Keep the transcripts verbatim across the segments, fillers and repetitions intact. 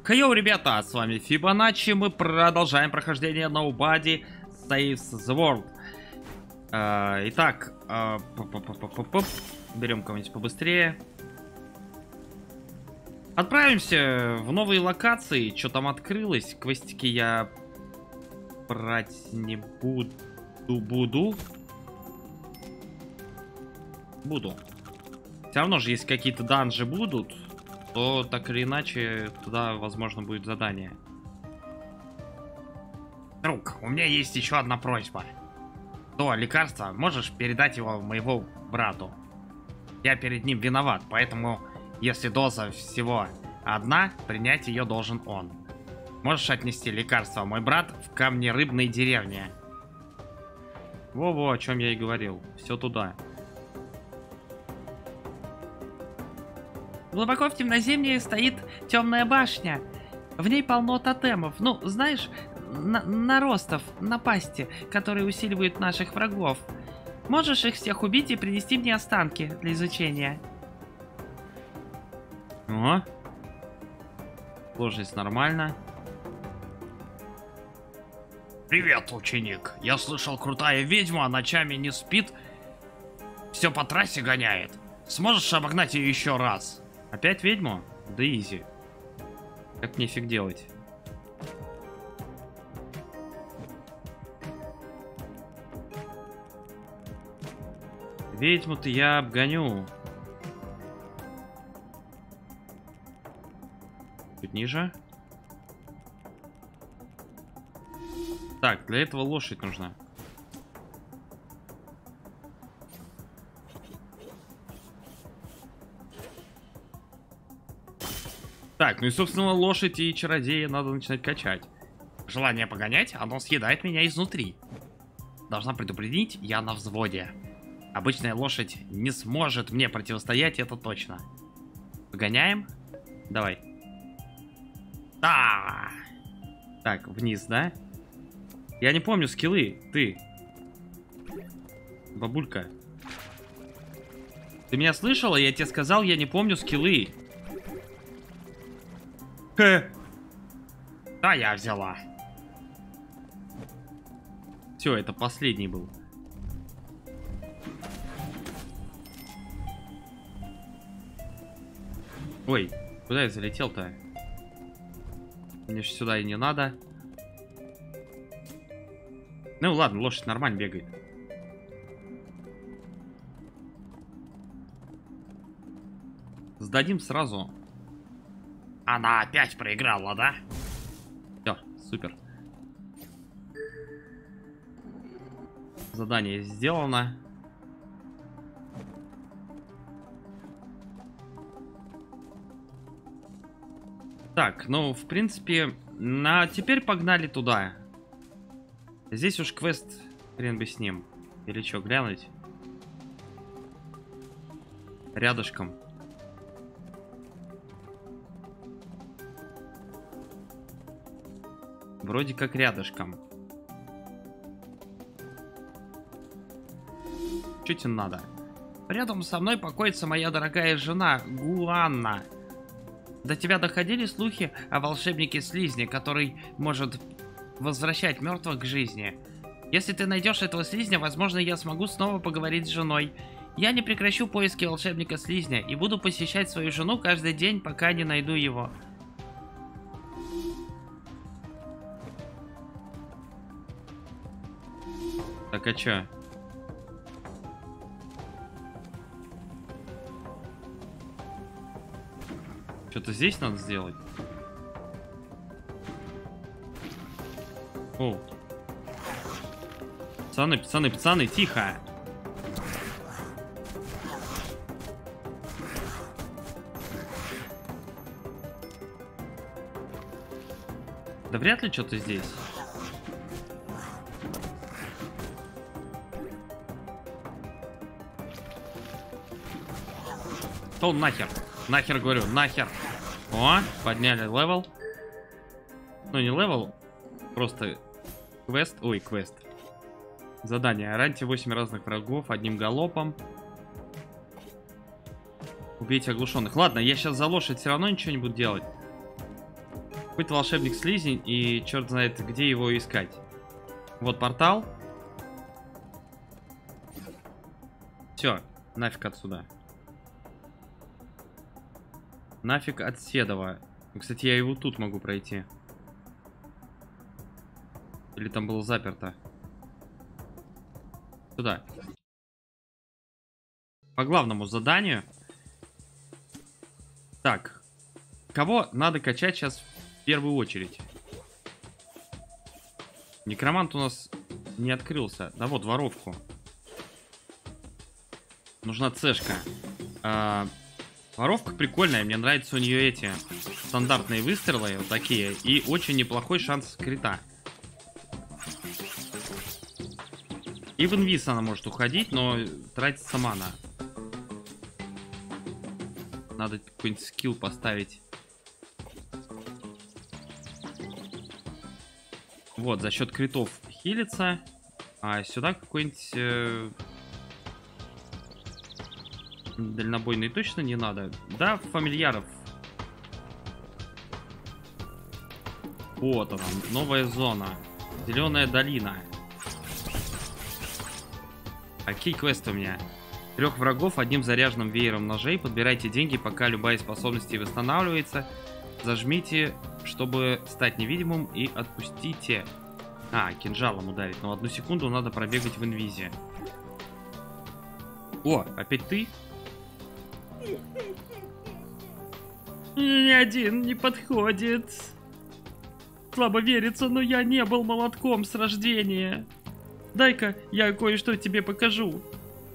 Хейоу, ребята, с вами Фибоначчи, мы продолжаем прохождение Nobody Saves the World. А, итак, а, берем кого-нибудь побыстрее. Отправимся в новые локации, что там открылось. Квестики я брать не буду. Буду. Буду. Все равно же, если какие-то данжи будут, то так или иначе туда, возможно, будет задание. Друг, у меня есть еще одна просьба. То лекарство, можешь передать его моему брату? Я перед ним виноват, поэтому, если доза всего одна, принять ее должен он. Можешь отнести лекарство, мой брат, в камнерыбной деревне. Во-во, о чем я и говорил. Все туда. Глубоко в темноземье стоит темная башня. В ней полно тотемов. Ну, знаешь, на наростов, напасти, которые усиливают наших врагов. Можешь их всех убить и принести мне останки для изучения. О. Сложность нормально. Привет, ученик. Я слышал, крутая ведьма ночами не спит. Все по трассе гоняет. Сможешь обогнать ее еще раз? Опять ведьму? Да изи. Как мне фиг делать? Ведьму-то я обгоню. Чуть ниже. Так, для этого лошадь нужна. Так, ну и, собственно, лошадь и чародея надо начинать качать. Желание погонять, оно съедает меня изнутри. Должна предупредить, я на взводе. Обычная лошадь не сможет мне противостоять, это точно. Погоняем? Давай. Да! Так, вниз, да? Я не помню скиллы. Ты. Бабулька. Ты меня слышала? Я тебе сказал, я не помню скиллы. Хе. Да, я взяла. Все, это последний был. Ой, куда я залетел-то? Мне же сюда и не надо. Ну ладно, лошадь нормально бегает. Сдадим сразу. Она опять проиграла, да? Все, супер. Задание сделано. Так, ну, в принципе, на... теперь погнали туда. Здесь уж квест, хрен бы с ним. Или что, глянуть? Рядышком. Вроде как рядышком. Что тебе надо? Рядом со мной покоится моя дорогая жена, Гуанна. До тебя доходили слухи о волшебнике Слизне, который может возвращать мертвых к жизни. Если ты найдешь этого слизня, возможно, я смогу снова поговорить с женой. Я не прекращу поиски волшебника Слизня и буду посещать свою жену каждый день, пока не найду его. Так, а чё? Что-то здесь надо сделать? О. Пацаны, пацаны, пацаны, тихо! Да вряд ли что-то здесь. То нахер. Нахер, говорю, нахер. О, подняли левел. Ну, не левел, просто квест. Ой, квест. Задание. Раньте восемь разных врагов одним галопом. Убейте оглушенных. Ладно, я сейчас за лошадь все равно ничего не буду делать. Какой-то волшебник слизень, и черт знает, где его искать. Вот портал. Все, нафиг отсюда. Нафиг от Седова. Кстати, я его тут могу пройти. Или там было заперто. Сюда. По главному заданию. Так. Кого надо качать сейчас в первую очередь? Некромант у нас не открылся. Да вот, воровку. Нужна цешка. А, воровка прикольная. Мне нравятся у нее эти стандартные выстрелы. Вот такие. И очень неплохой шанс крита. И в инвиз она может уходить, но тратится мана. Надо какой-нибудь скилл поставить. Вот, за счет критов хилится. А сюда какой-нибудь э, дальнобойный точно не надо. Да, фамильяров. Вот она, новая зона. Зеленая долина. Какие квесты у меня? Трех врагов одним заряженным веером ножей. Подбирайте деньги, пока любая из способностей восстанавливается. Зажмите, чтобы стать невидимым, и отпустите. А, кинжалом ударить. Но одну секунду надо пробегать в инвизе. О, опять ты? Ни один не подходит. Слабо верится, но я не был молотком с рождения. Дай-ка я кое-что тебе покажу.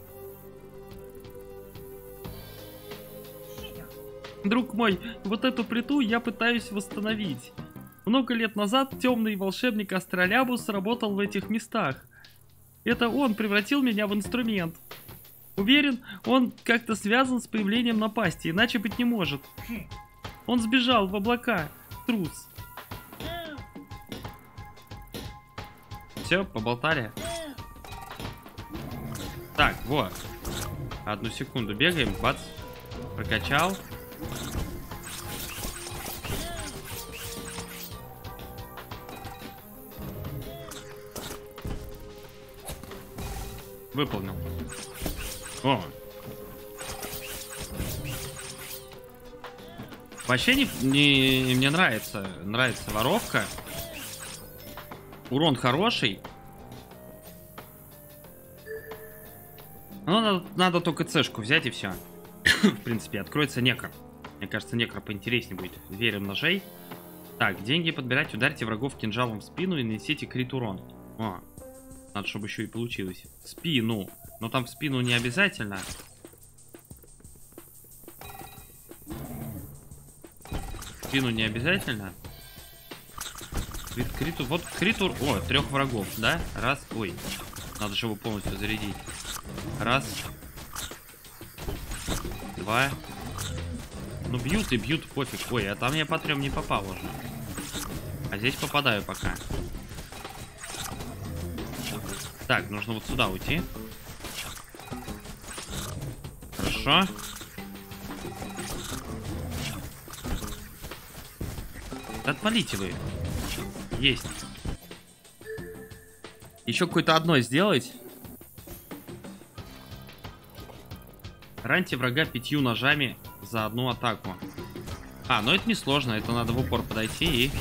Друг мой, вот эту плиту я пытаюсь восстановить. Много лет назад темный волшебник Астролябус работал в этих местах. Это он превратил меня в инструмент. Уверен, он как-то связан с появлением напасти, иначе быть не может. Он сбежал в облака, трус. Все, поболтали. Так, вот. Одну секунду бегаем, бац. Прокачал. Выполнил. О. Вообще не, не, мне нравится. Нравится воровка. Урон хороший. Ну, надо, надо только цешку взять и все. В принципе, откроется некр. Мне кажется, некр поинтереснее будет. Верим ножей. Так, деньги подбирать, ударьте врагов кинжалом в спину и нанесите крит урон. О, надо, чтобы еще и получилось. В спину. Но там в спину не обязательно. В спину не обязательно. Крит, криту, вот критур. О, трех врагов, да? Раз. Ой, надо же его полностью зарядить. Раз. Два. Ну бьют и бьют, пофиг. Ой, а там я по трем не попал уже. А здесь попадаю пока. Так, нужно вот сюда уйти. Хорошо. Отвалите вы. Есть. Еще какое-то одно сделать. Раньте врага пятью ножами за одну атаку. А, ну это несложно. Это надо в упор подойти и...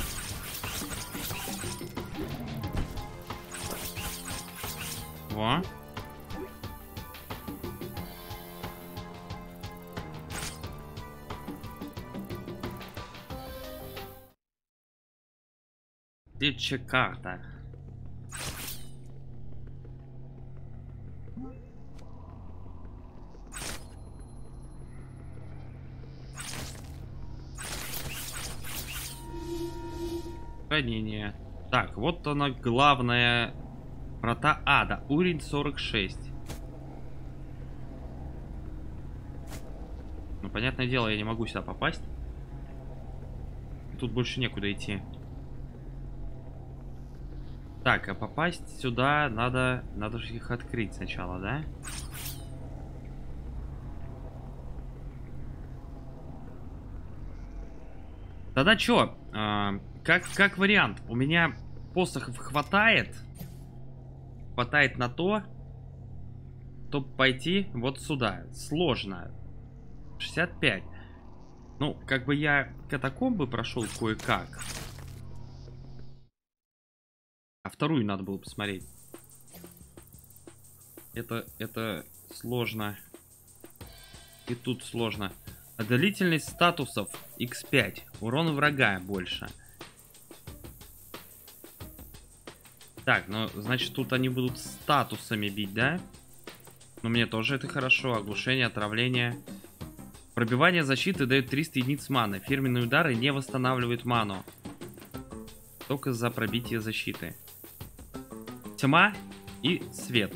Во. Дичья карта. Хранение. Так, вот она главная врата ада. Уровень сорок шесть. Ну, понятное дело, я не могу сюда попасть. Тут больше некуда идти. Так, а попасть сюда надо... Надо же их открыть сначала, да? Тогда что? А, как, как вариант, у меня посохов хватает. Хватает на то, чтобы пойти вот сюда. Сложно. шестьдесят пять. Ну, как бы я катакомбы прошел кое-как. А вторую надо было посмотреть. Это, это сложно. И тут сложно. А длительность статусов икс пять. Урон врага больше. Так, ну, значит, тут они будут статусами бить, да? Но мне тоже это хорошо. Оглушение, отравление. Пробивание защиты дает триста единиц маны. Фирменные удары не восстанавливают ману. Только за пробитие защиты. Тьма и свет.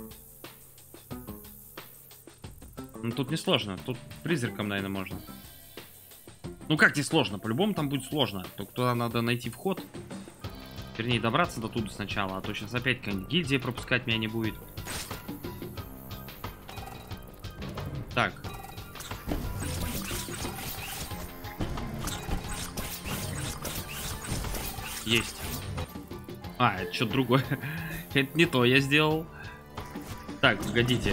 Ну, тут не сложно. Тут призраком, наверное, можно. Ну, как не сложно? По-любому там будет сложно. Только туда надо найти вход. Вернее, добраться до туда сначала. А то сейчас опять какая-нибудь гильдия пропускать меня не будет. Так. Есть. А, это что-то другое. Это не то я сделал. Так, погодите.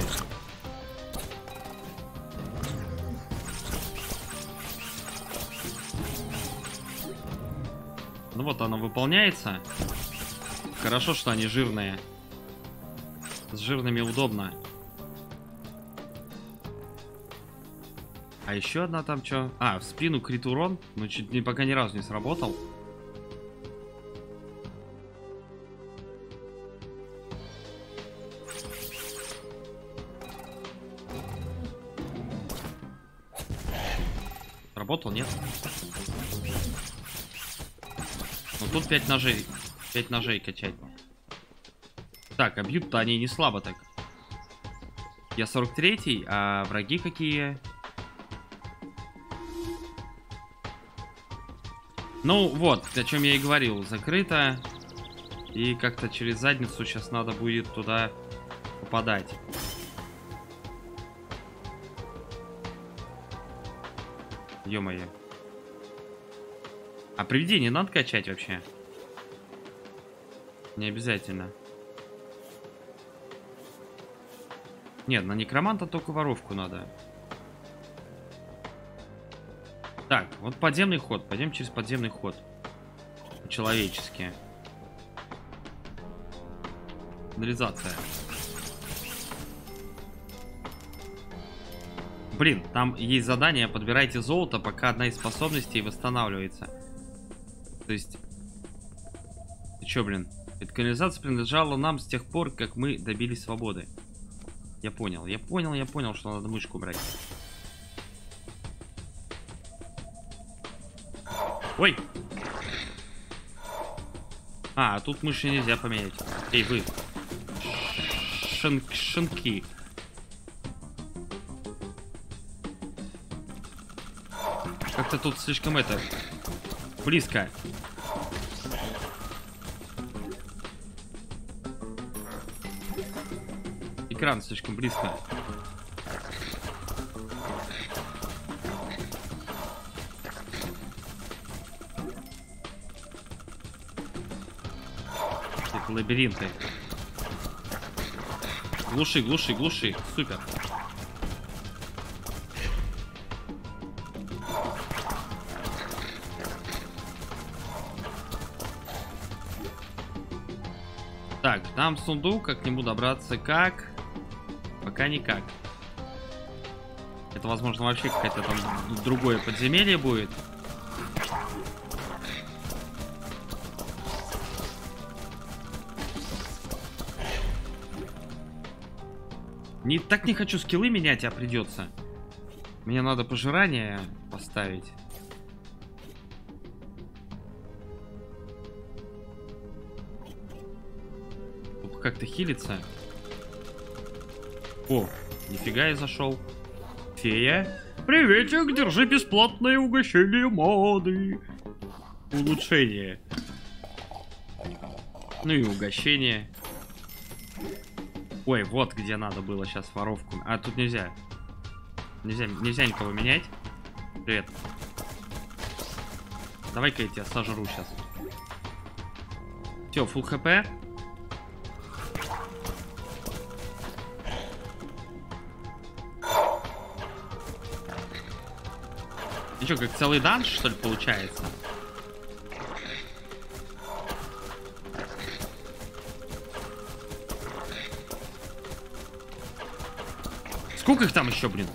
Ну вот оно выполняется. Хорошо, что они жирные. С жирными удобно. А еще одна там что? А, в спину крит урон. Но чуть не, пока ни разу не сработал. Работал, нет? Ну тут пять ножей. пять ножей качать. Так, а бьют-то они не слабо так. Я сорок третий, а враги какие? Ну вот, о чем я и говорил. Закрыто. И как-то через задницу сейчас надо будет туда попадать. Ё-моё. А привидение надо качать вообще? Не обязательно. Нет, на некроманта только воровку надо. Так, вот подземный ход. Пойдем через подземный ход. По-человечески. Канализация. Блин, там есть задание, подбирайте золото, пока одна из способностей восстанавливается. То есть... Ты чё, блин? Эта канализация принадлежала нам с тех пор, как мы добились свободы. Я понял, я понял, я понял, что надо мышку брать. Ой! А, тут мыши нельзя поменять. Эй, вы! Шин... Шинки. Как-то тут слишком это... Близко. Экран слишком близко. Это лабиринты. Глуши, глуши, глуши. Супер. Так, там сундук, как к нему добраться, как? Пока никак. Это, возможно, вообще какое-то там другое подземелье будет. Не, так не хочу скиллы менять, а придется. Мне надо пожирание поставить. Как-то хилится. О, нифига я зашел. Фея. Приветик, держи бесплатное угощение моды. Улучшение. Ну и угощение. Ой, вот где надо было сейчас воровку. А, тут нельзя. Нельзя, нельзя никого менять. Привет. Давай-ка я тебя сожру сейчас. Все, фулл хп. И что, как целый данж, что ли, получается? Сколько их там еще, блин?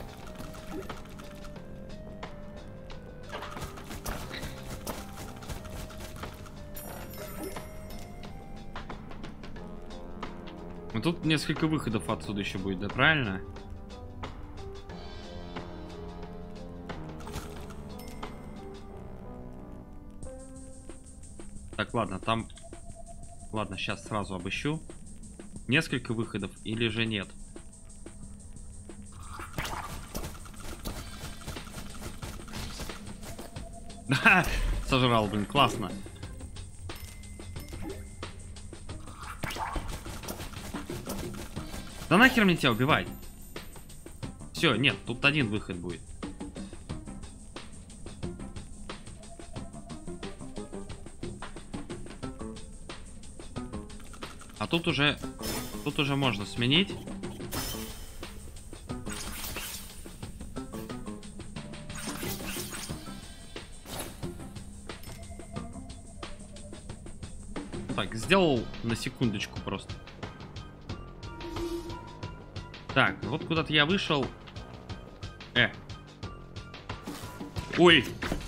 Ну, тут несколько выходов отсюда еще будет, да, правильно? Так, ладно, там... Ладно, сейчас сразу обыщу. Несколько выходов или же нет? Да, сожрал, блин, классно. Да нахер мне тебя убивать? Все, нет, тут один выход будет. А тут уже... Тут уже можно сменить. Так, сделал на секундочку просто. Так, вот куда-то я вышел. Э. Ой.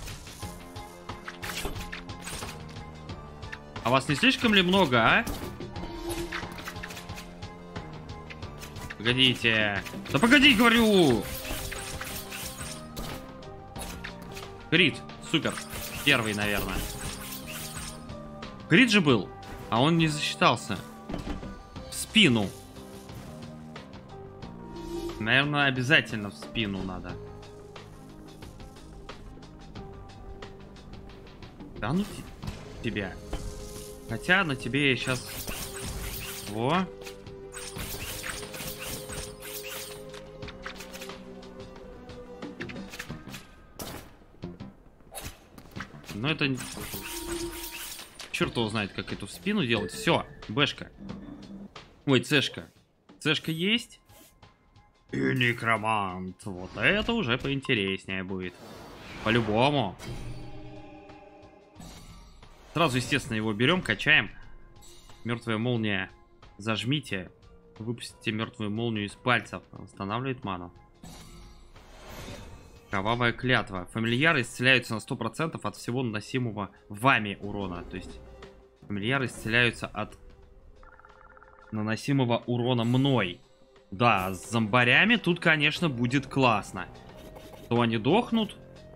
А вас не слишком ли много, а? Погодите. Да погоди, говорю! Крит, супер. Первый, наверное. Крит же был, а он не засчитался. В спину. Наверное, обязательно в спину надо. Да ну тебя. Хотя на тебе я сейчас... Во. Но это... Черт его знает, как эту в спину делать. Все, бэшка. Ой, цешка. Цешка есть. И некромант. Вот это уже поинтереснее будет. По-любому. Сразу, естественно, его берем, качаем. Мертвая молния. Зажмите. Выпустите мертвую молнию из пальцев. Восстанавливает ману. Кровавая клятва. Фамильяры исцеляются на сто процентов от всего наносимого вами урона. То есть фамильяры исцеляются от наносимого урона мной. Да, с зомбарями тут, конечно, будет классно. То они дохнут.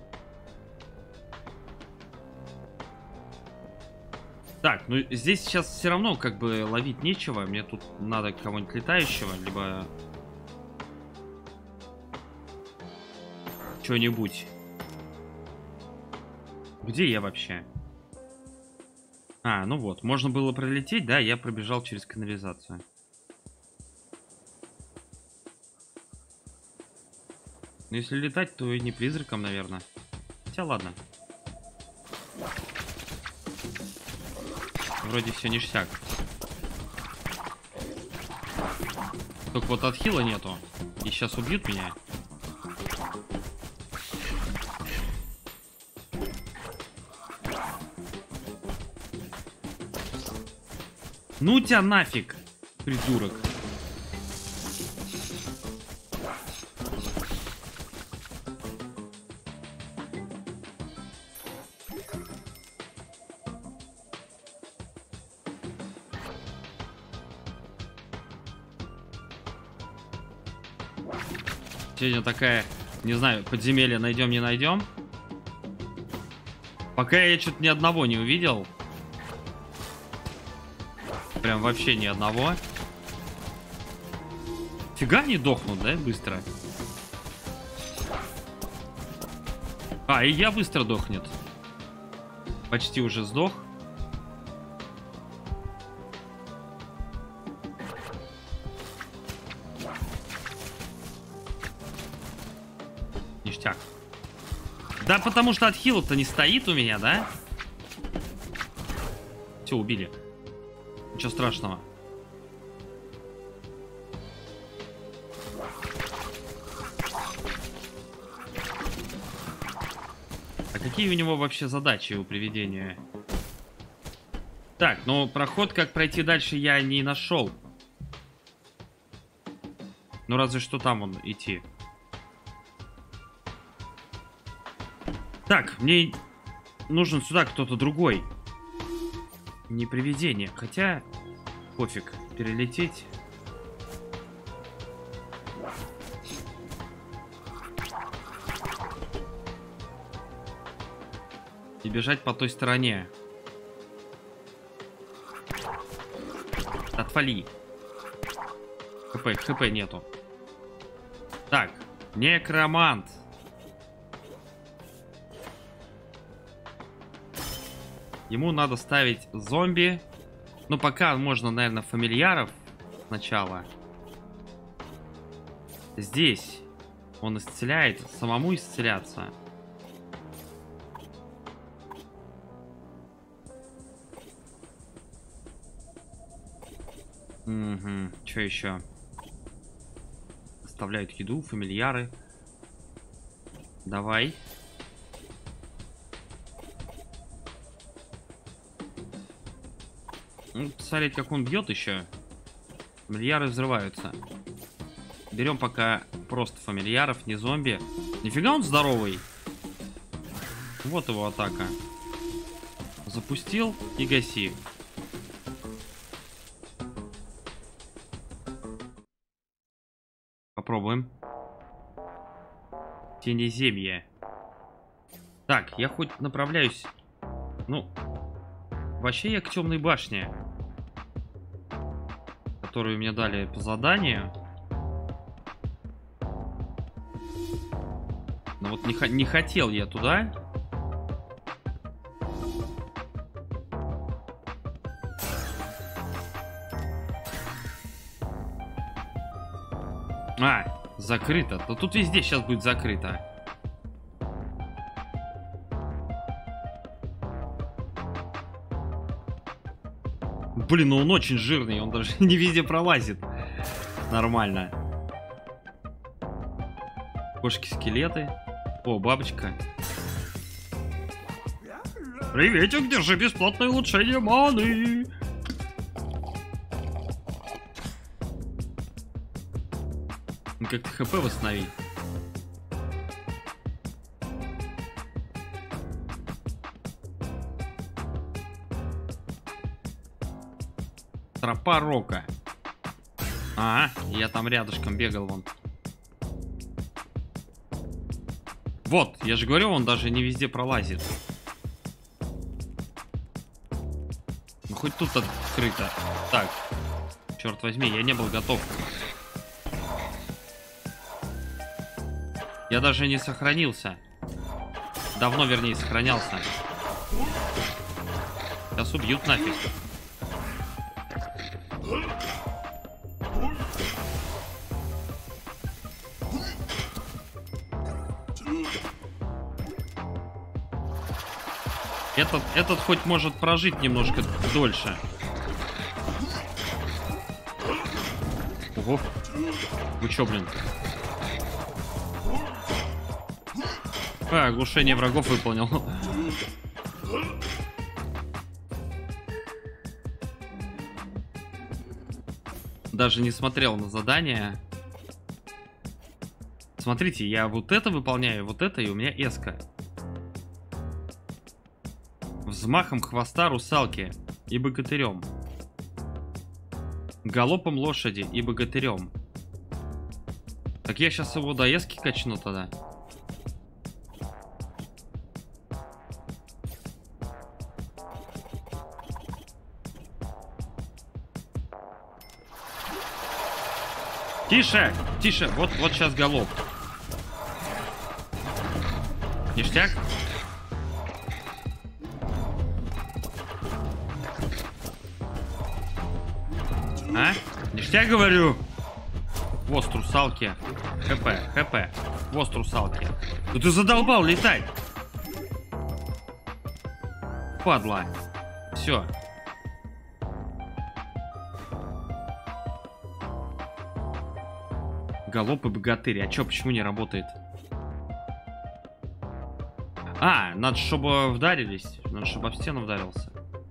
Так, ну здесь сейчас все равно как бы ловить нечего. Мне тут надо кого-нибудь летающего, либо... Что-нибудь. Где я вообще? А, ну вот. Можно было пролететь, да? Я пробежал через канализацию. Но если летать, то и не призраком, наверное. Хотя ладно. Вроде все ништяк. Только вот отхила нету. И сейчас убьют меня. Ну тебя нафиг, придурок. Сегодня такая, не знаю, подземелье найдем, не найдем. Пока я что-то ни одного не увидел. Прям вообще ни одного. Фига не дохнут, да, быстро? А, и я быстро дохнет. Почти уже сдох. Ништяк. Да потому что отхил-то не стоит у меня, да? Все, убили. Ничего страшного. А какие у него вообще задачи у привидения? Так, ну проход, как пройти дальше, я не нашел. Ну разве что там он идти. Так, мне нужен сюда кто-то другой. Не привидение. Хотя, пофиг, перелететь. И бежать по той стороне. Отвали. ХП, ХП нету. Так, некромант. Ему надо ставить зомби. Ну, пока можно, наверное, фамильяров сначала. Здесь он исцеляет. Самому исцеляться. Угу. Что еще? Оставляют еду, фамильяры. Давай. Ну, посмотреть, как он бьет еще. Фамильяры взрываются. Берем пока просто фамильяров, не зомби. Нифига он здоровый. Вот его атака. Запустил и гаси. Попробуем. Тенеземье. Так, я хоть направляюсь. Ну, вообще я к темной башне, которую мне дали по заданию. Но вот не, не хотел я туда. А, закрыто. Да тут везде сейчас будет закрыто. Блин, ну он очень жирный, он даже не везде пролазит. Нормально. Кошки-скелеты. О, бабочка. Приветик, держи бесплатное улучшение маны. Как-то ХП восстанови. Тропа Рока. А, я там рядышком бегал вон. Вот, я же говорю, он даже не везде пролазит. Ну хоть тут открыто. Так, черт возьми, я не был готов. Я даже не сохранился. Давно, вернее, сохранялся. Сейчас убьют нафиг. Этот, этот хоть может прожить немножко дольше. Ого. Вы чё, блин? А, оглушение врагов выполнил. Даже не смотрел на задание. Смотрите, я вот это выполняю, вот это, и у меня эска. Взмахом хвоста русалки и богатырем. Галопом лошади и богатырем. Так я сейчас его до эски качну тогда. Тише, тише, вот, вот сейчас галоп. Ништяк. А? Ништяк, говорю. Хвост русалки. ХП, ХП. Хвост русалки. Ну ты задолбал летать. Падла. Все. Галоп и богатырь. А чё, почему не работает? А, надо, чтобы вдарились. Надо, чтобы об стену вдарился.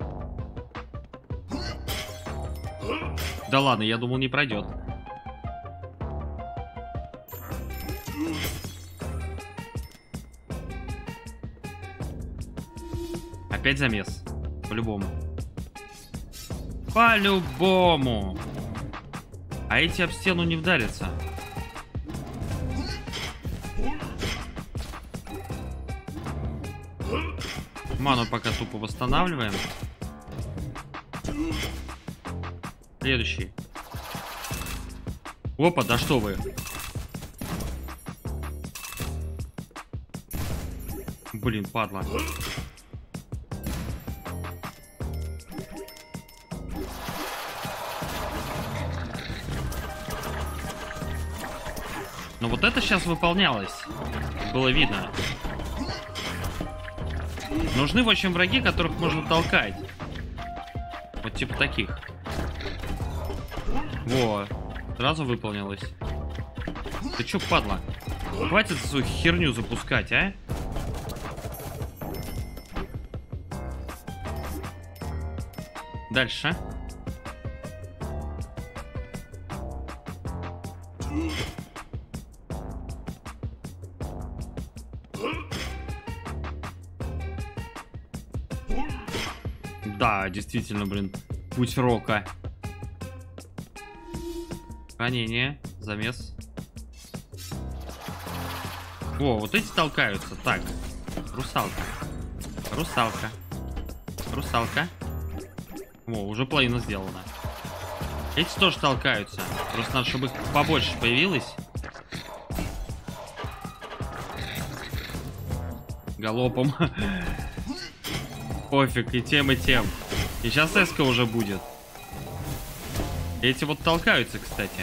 Да ладно, я думал, не пройдет. Опять замес. По-любому. По-любому. А эти об стену не вдарятся. Ману пока тупо восстанавливаем. Следующий. Опа, да что вы. Блин, падла. Но вот это сейчас выполнялось. Было видно. Нужны, в общем, враги, которых можно толкать. Вот типа таких. Во. Сразу выполнилось. Ты чё, падла? Хватит свою херню запускать, а? Дальше. Да, действительно, блин. Путь рока. Ранение. Замес. О, вот эти толкаются. Так. Русалка. Русалка. Русалка. О, уже половина сделана. Эти тоже толкаются. Просто надо, чтобы их побольше появилось. Галопом. Пофиг, и тем, и тем. И сейчас эска уже будет. Эти вот толкаются, кстати.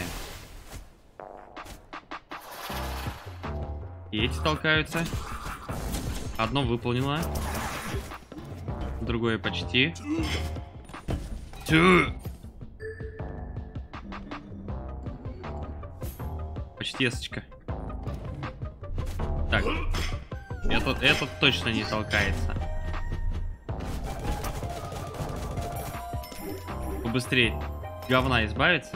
И эти толкаются. Одно выполнено. Другое почти. Тю! Почти эсочка. Так. Этот, этот точно не толкается. Побыстрее говна избавиться.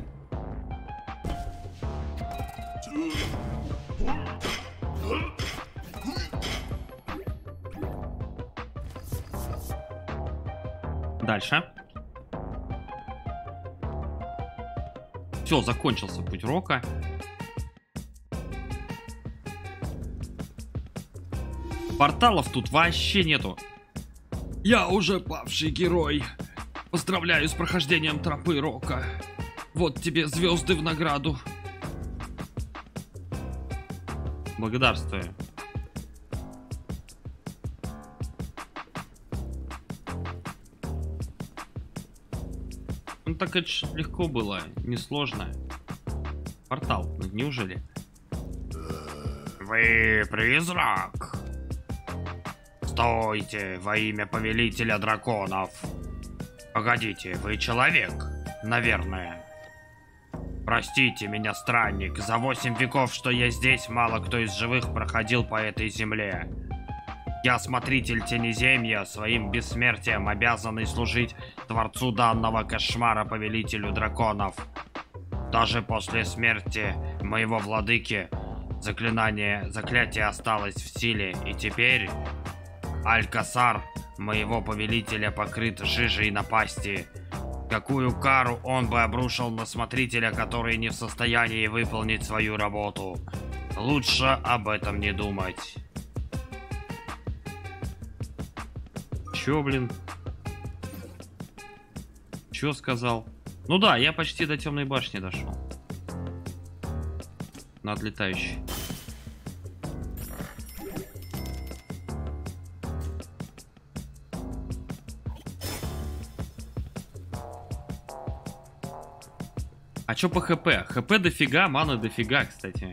Дальше. Все, закончился путь рока. Порталов тут вообще нету. Я уже павший герой. Поздравляю с прохождением тропы рока. Вот тебе звезды в награду. Благодарствую. Ну так это ж легко было, несложно. Портал, неужели? Вы призрак. Стойте во имя повелителя драконов. Погодите, вы человек, наверное. Простите меня, странник, за восемь веков, что я здесь, мало кто из живых проходил по этой земле. Я смотритель Тенеземья, своим бессмертием обязанный служить Творцу данного кошмара, повелителю драконов. Даже после смерти моего владыки заклинание, заклятие осталось в силе, и теперь Алькасар моего повелителя покрыт жижей напасти. Какую кару он бы обрушил на смотрителя, который не в состоянии выполнить свою работу? Лучше об этом не думать. Чё, блин? Чё сказал? Ну да, я почти до темной башни дошел. На отлетающий. А чё по хп? хп дофига, маны дофига, кстати.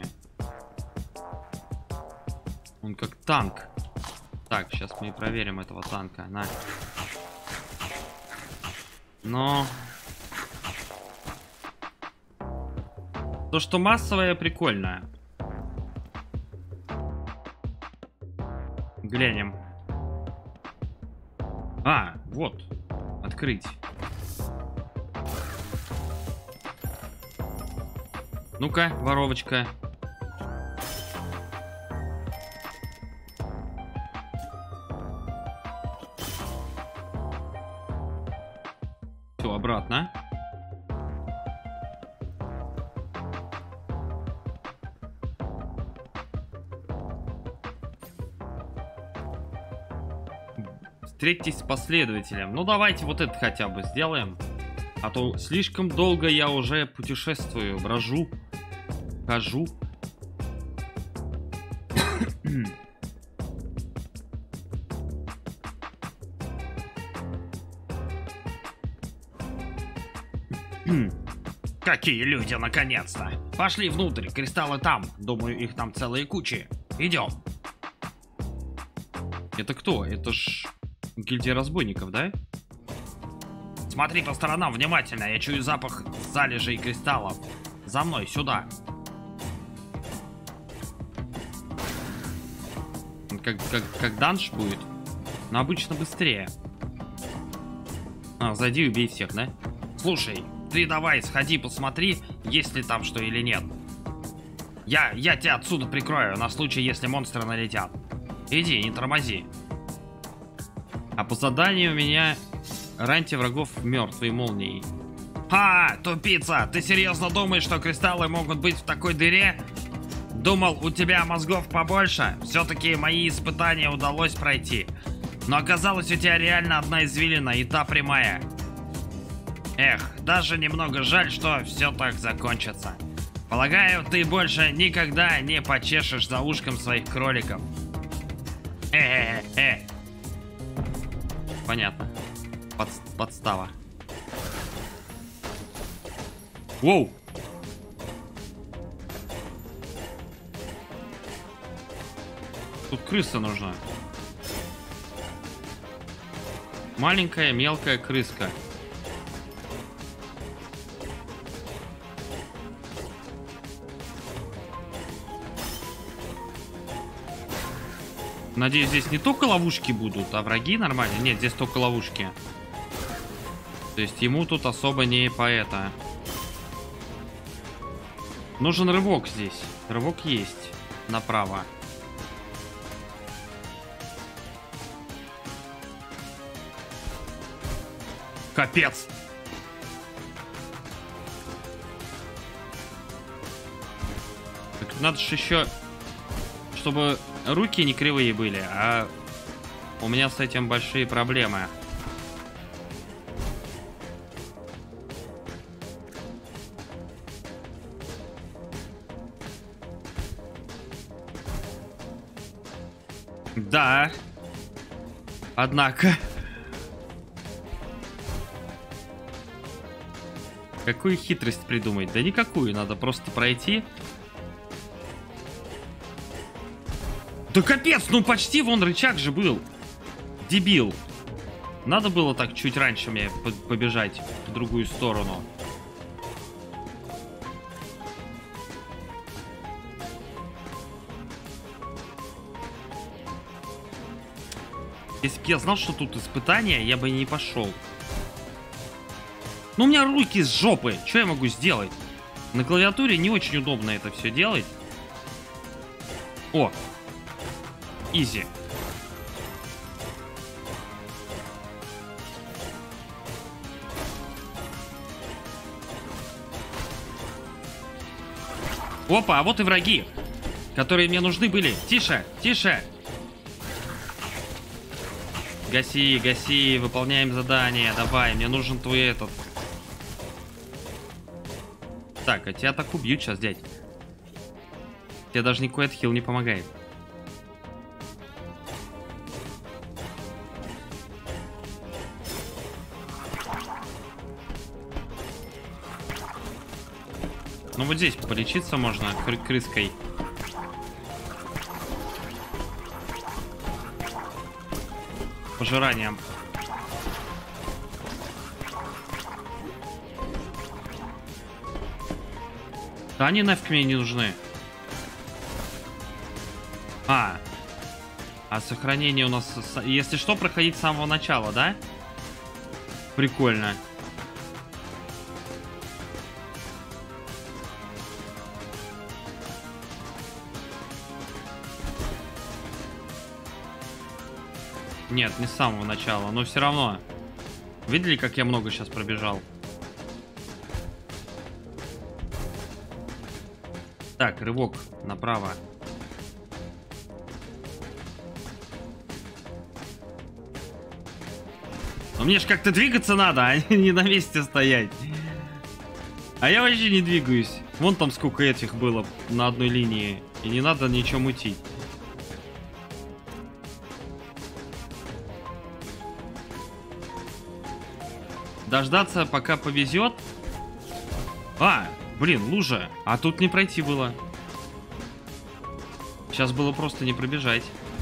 Он как танк. Так, сейчас мы и проверим этого танка. На. Но... То, что массовое, прикольное. Глянем. А, вот. Открыть. Ну-ка, воровочка. Все, обратно. Встретитесь с последователем. Ну, давайте вот это хотя бы сделаем. А то слишком долго я уже путешествую, брожу, хожу. Какие люди, наконец-то! Пошли внутрь, кристаллы там. Думаю, их там целые кучи. Идем. Это кто? Это ж гильдия разбойников, да? Смотри по сторонам внимательно, я чую запах залежей кристаллов. За мной, сюда. Как, как, как данж будет? Но обычно быстрее. А, зайди и убей всех, да? Слушай, ты давай сходи посмотри, есть ли там что или нет. Я, я тебя отсюда прикрою, на случай, если монстры налетят. Иди, не тормози. А по заданию у меня раньте врагов мертвой молнией. Ха, тупица, ты серьезно думаешь, что кристаллы могут быть в такой дыре? Думал, у тебя мозгов побольше? Все-таки мои испытания удалось пройти. Но оказалось, у тебя реально одна извилина, и та прямая. Эх, даже немного жаль, что все так закончится. Полагаю, ты больше никогда не почешешь за ушком своих кроликов. Э-э-э. Понятно. Под, подстава. Воу! Тут крыса нужна. Маленькая мелкая крыска. Надеюсь, здесь не только ловушки будут, а враги нормально. Нет, здесь только ловушки. То есть ему тут особо не по это. Нужен рывок здесь. Рывок есть. Направо. Капец! Так надо же еще, чтобы руки не кривые были, а у меня с этим большие проблемы. Да. Однако. Какую хитрость придумать? Да никакую, надо просто пройти. Да капец, ну почти вон рычаг же был. Дебил. Надо было так чуть раньше мне побежать в другую сторону. Если бы я знал, что тут испытания, я бы не пошел. Ну у меня руки с жопы. Что я могу сделать? На клавиатуре не очень удобно это все делать. О! Изи. Опа, а вот и враги, которые мне нужны были. Тише, тише. Гаси, гаси, выполняем задание. Давай, мне нужен твой этот. Так, а тебя так убьют сейчас, дядь. Тебе даже никакой отхил не помогает. Ну вот здесь полечиться можно кры крыской. Пожиранием. Да они нафиг мне не нужны. А. А сохранение у нас, если что, проходить с самого начала, да? Прикольно. Нет, не с самого начала, но все равно. Видели, как я много сейчас пробежал? Так, рывок направо. Но мне ж как-то двигаться надо, а не на месте стоять. А я вообще не двигаюсь. Вон там сколько этих было на одной линии. И не надо ничего мутить. Дождаться, пока повезет. А, блин, лужа. А тут не пройти было. Сейчас было просто не пробежать.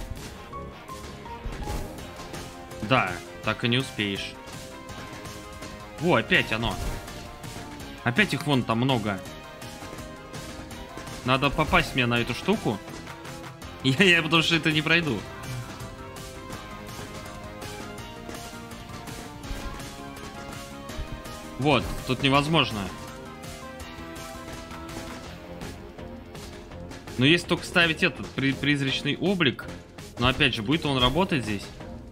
Да, так и не успеешь. Во, опять оно. Опять их вон там много. Надо попасть мне на эту штуку. Я, я потому что это не пройду. Вот, тут невозможно. Но если только ставить этот при призрачный облик. Но опять же, будет он работать здесь?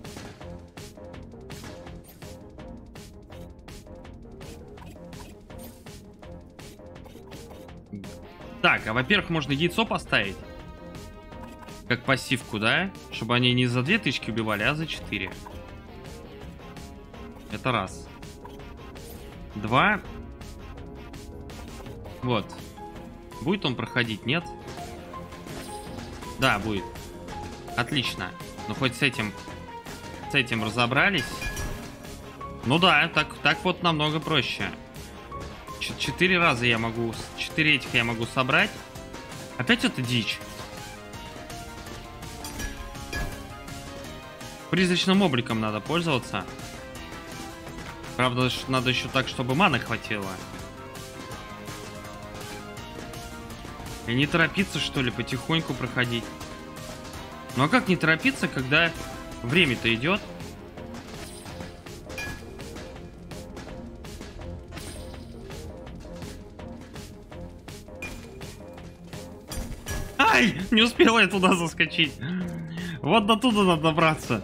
Так, а во-первых, можно яйцо поставить. Как пассивку, да? Чтобы они не за две тысячи убивали, а за четыре. Это раз. Два. Вот. Будет он проходить, нет? Да, будет. Отлично. Ну, хоть с этим... С этим разобрались. Ну да, так, так вот намного проще. Ч- четыре раза я могу... Четыре этих я могу собрать. Опять это дичь. Призрачным обликом надо пользоваться. Правда, надо еще так, чтобы маны хватило. И не торопиться, что ли, потихоньку проходить. Ну а как не торопиться, когда время-то идет? Ай! Не успела я туда заскочить. Вот до туда надо добраться.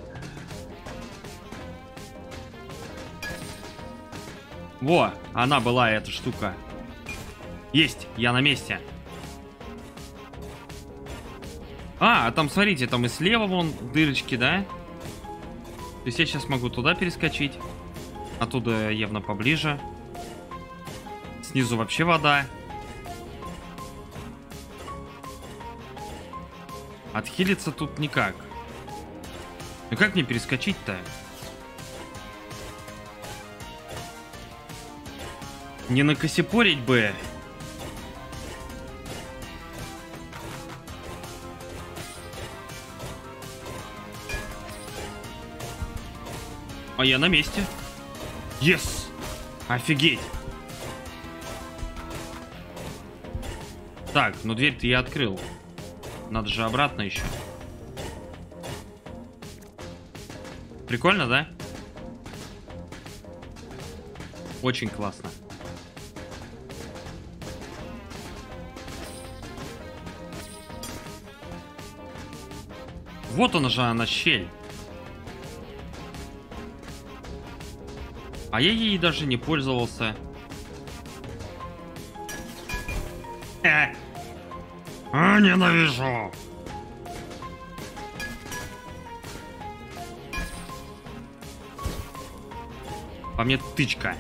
Во, она была, эта штука. Есть, я на месте. А, а там, смотрите, там и слева вон дырочки, да? То есть я сейчас могу туда перескочить. Оттуда явно поближе. Снизу вообще вода. Отхилиться тут никак. Ну как мне перескочить-то? Не накосипорить бы. А я на месте. Yes! Офигеть! Так, ну дверь-то я открыл. Надо же обратно еще. Прикольно, да? Очень классно. Вот она же, она щель. А я ей даже не пользовался. Э. А, ненавижу. По мне тычка.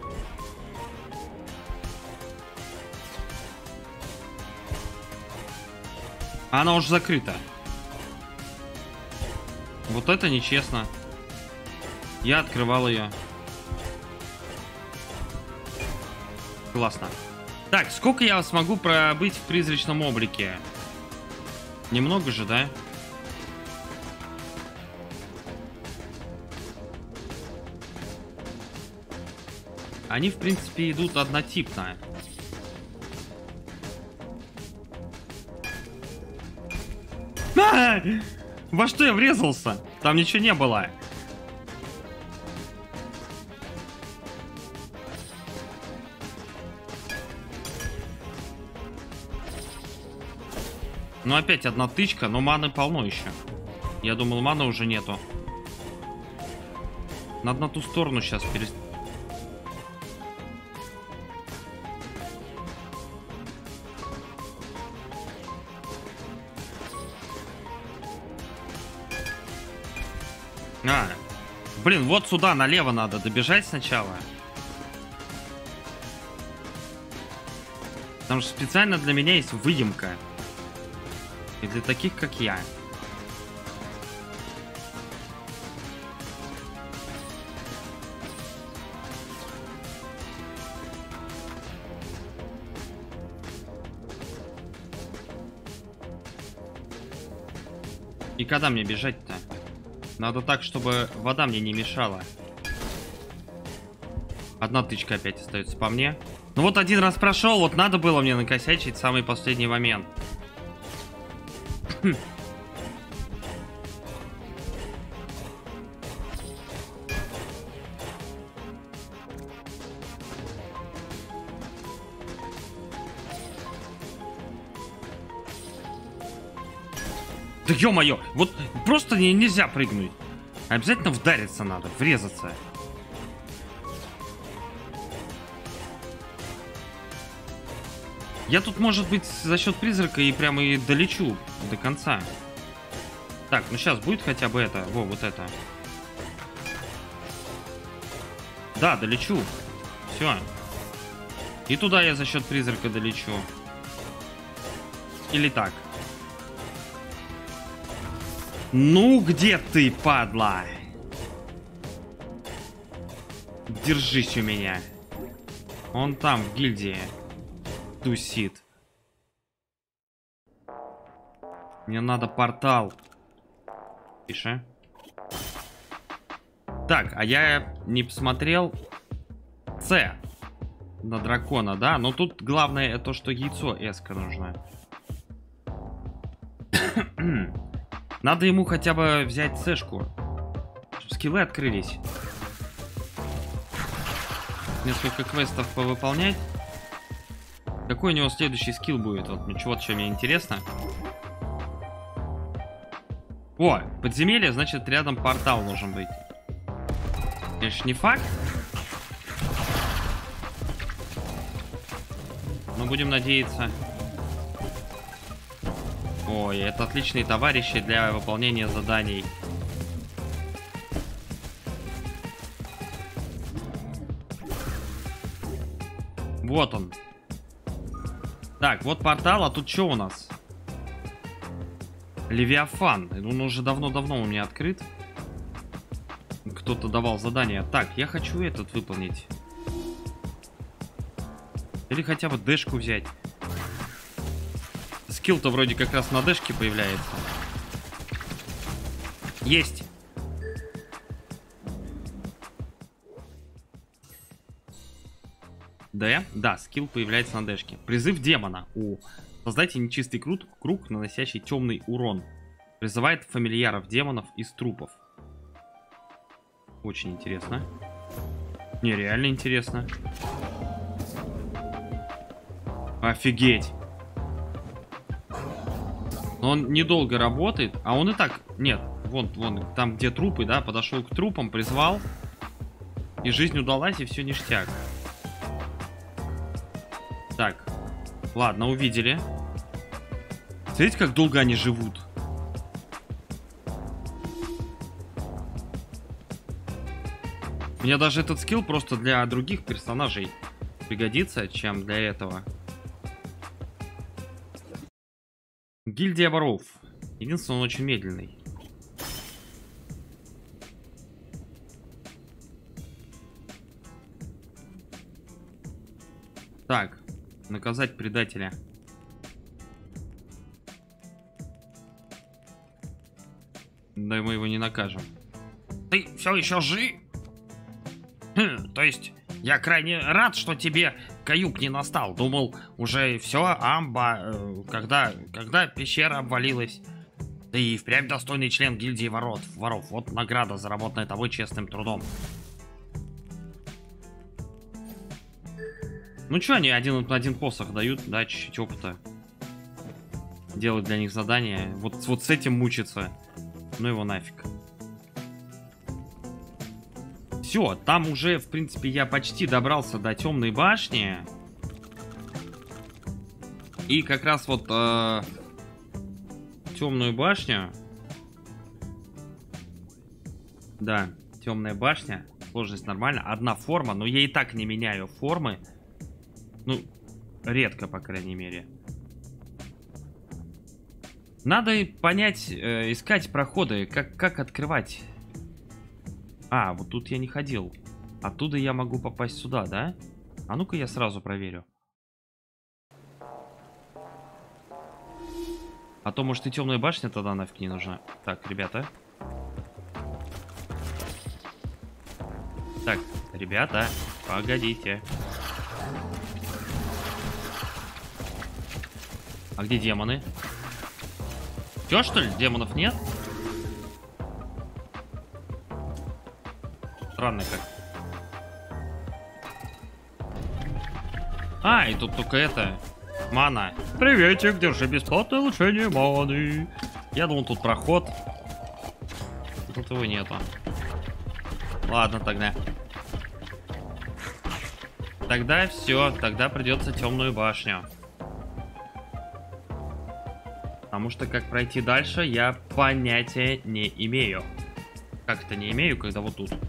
Она уже закрыта. Вот это нечестно. Я открывал ее. Классно. Так, сколько я смогу пробыть в призрачном облике? Немного же, да? Они, в принципе, идут однотипно. А! Во что я врезался? Там ничего не было. Ну опять одна тычка, но маны полно еще. Я думал, маны уже нету. Надо на ту сторону сейчас перес... А, блин, вот сюда налево надо добежать сначала. Потому что специально для меня есть выемка. И для таких, как я. И когда мне бежать-то? Надо так, чтобы вода мне не мешала. Одна тычка опять остается по мне. Ну вот один раз прошел, вот надо было мне накосячить в самый последний момент. Хм. Да ё-моё, вот просто не, нельзя прыгнуть. Обязательно вдариться надо, врезаться. Я тут, может быть, за счет призрака и прямо и долечу до конца. Так, ну сейчас будет хотя бы это. Во, вот это. Да, долечу. Все. И туда я за счет призрака долечу. Или так. Ну, где ты, падла? Держись у меня. Он там, в гильдии. Тусит. Мне надо портал. Пиши. Так, а я не посмотрел С на дракона, да? Но тут главное то, что яйцо эска нужно. Надо ему хотя бы взять сэшку, чтобы скиллы открылись. Несколько квестов повыполнять. Какой у него следующий скилл будет? Вот чего-то, что мне интересно. О, подземелье, значит, рядом портал должен быть. Конечно, не факт. Но будем надеяться. Ой, это отличные товарищи для выполнения заданий. Вот он. Так, вот портал, а тут что у нас? Левиафан. Он уже давно-давно у меня открыт. Кто-то давал задание. Так, я хочу этот выполнить. Или хотя бы дэшку взять. Скилл-то вроде как раз на дэшке появляется. Есть. Да, да, скилл появляется на дэшке. Призыв демона. О, создайте нечистый круг, круг, наносящий темный урон. Призывает фамильяров демонов из трупов. Очень интересно. Не, реально интересно. Офигеть. Но он недолго работает, а он и так... Нет, вон, вон, там где трупы, да, подошел к трупам, призвал. И жизнь удалась, и все ништяк. Так, ладно, увидели. Смотрите, как долго они живут. Мне даже этот скилл просто для других персонажей пригодится, чем для этого. Гильдия воров. Единственное, он очень медленный. Так, наказать предателя. Да мы его не накажем. Ты все еще жив? Хм, то есть, я крайне рад, что тебе каюк не настал. Думал, уже все, амба, когда, когда пещера обвалилась. Ты и впрямь достойный член гильдии ворот, воров. Вот награда, заработанная тобой честным трудом. Ну что, они один на один посох дают, да, чуть-чуть опыта. Делают для них задания. Вот, вот с этим мучиться. Ну его нафиг. Все, там уже, в принципе, я почти добрался до темной башни. И как раз вот э, темную башню. Да, темная башня. Сложность нормально. Одна форма, но я и так не меняю формы. Ну, редко, по крайней мере. Надо понять, э, искать проходы, как, как открывать. А, вот тут я не ходил. Оттуда я могу попасть сюда, да? А ну-ка я сразу проверю. А то, может, и темная башня тогда нафиг не нужна. Так, ребята. Так, ребята, погодите. А где демоны? Чё, что ли? Демонов нет? Странно как. А, и тут только это... Мана. Приветик, держи бесплатное улучшение маны. Я думал, тут проход. Тут его нету. Ладно, тогда. Тогда все, тогда придется темную башню. Потому что как пройти дальше, я понятия не имею. Как это не имею, когда вот тут.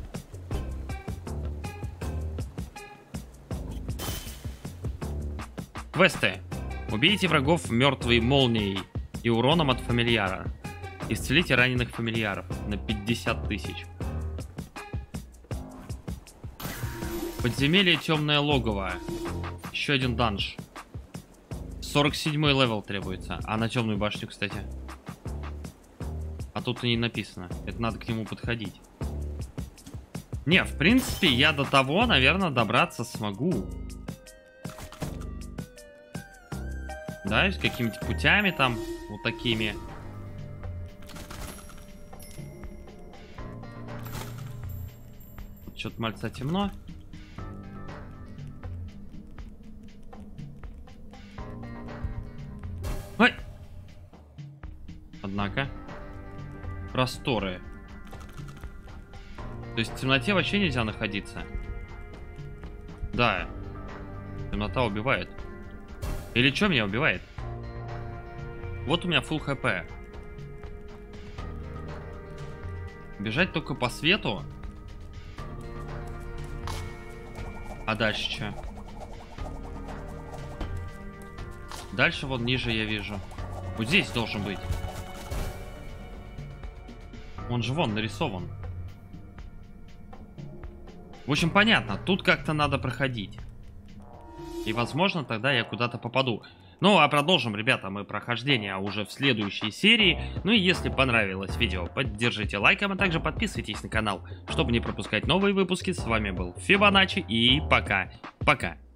Квесты. Убейте врагов мертвой молнией и уроном от фамильяра. Исцелите раненых фамильяров на пятьдесят тысяч. Подземелье темное логово. Еще один данж. сорок седьмой левел требуется. А на темную башню, кстати. А тут и не написано. Это надо к нему подходить. Не, в принципе, я до того, наверное, добраться смогу. Да, с какими-то путями там, вот такими. Что-то мальца темно. Ой! Однако. Просторы. То есть в темноте вообще нельзя находиться. Да. Темнота убивает. Или что меня убивает? Вот у меня full хп. Бежать только по свету. А дальше что? Дальше вот ниже я вижу. Вот здесь должен быть. Он же вон нарисован. В общем, понятно. Тут как-то надо проходить. И, возможно, тогда я куда-то попаду. Ну, а продолжим, ребята, мы прохождение уже в следующей серии. Ну и если понравилось видео, поддержите лайком, а также подписывайтесь на канал, чтобы не пропускать новые выпуски. С вами был Фибоначчи и пока. Пока.